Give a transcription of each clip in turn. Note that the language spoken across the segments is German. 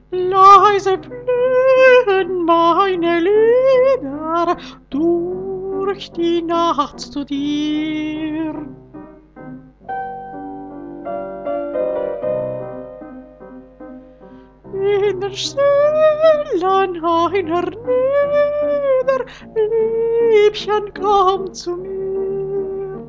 Leise flöhen meine Lieder durch die Nacht zu dir. In der Stillen einer Nieder, Liebchen, komm zu mir.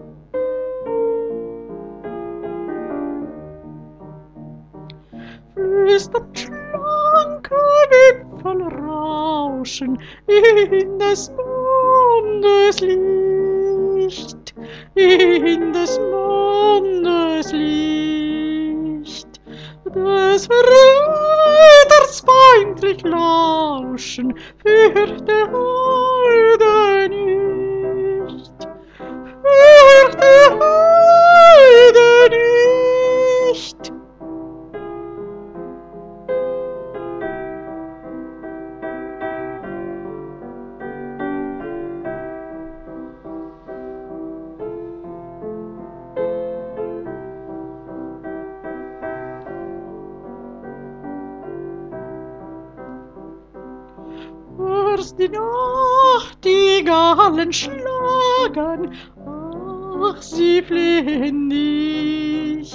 Flüstert schlanke Wipfel rauschen in des Mondes Licht, in des Mondes Licht. Des Verräters feindlich lauschen fürchte Heide nicht, fürchte Heide nicht. Hörst die Nachtigallen schlagen, ach, sie flehen dich.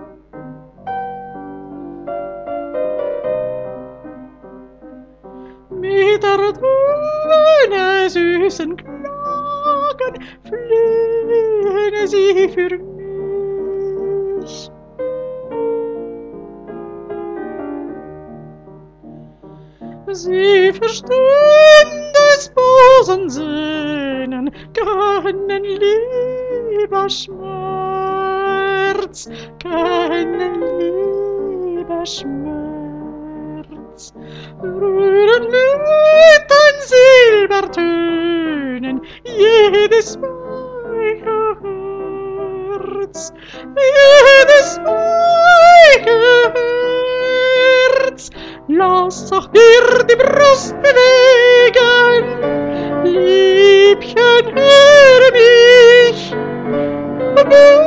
Mit der Töne süßen Klagen flehen sie für mich. Sie verstehen des bösen Sinnen keinen lieber Schmerz, keinen lieber Schmerz. Rühren mit den Silbertönen jedes weiche Herz, jedes weiche Herz. Lass auch dir die Brust bewegen, Liebchen, höre mich.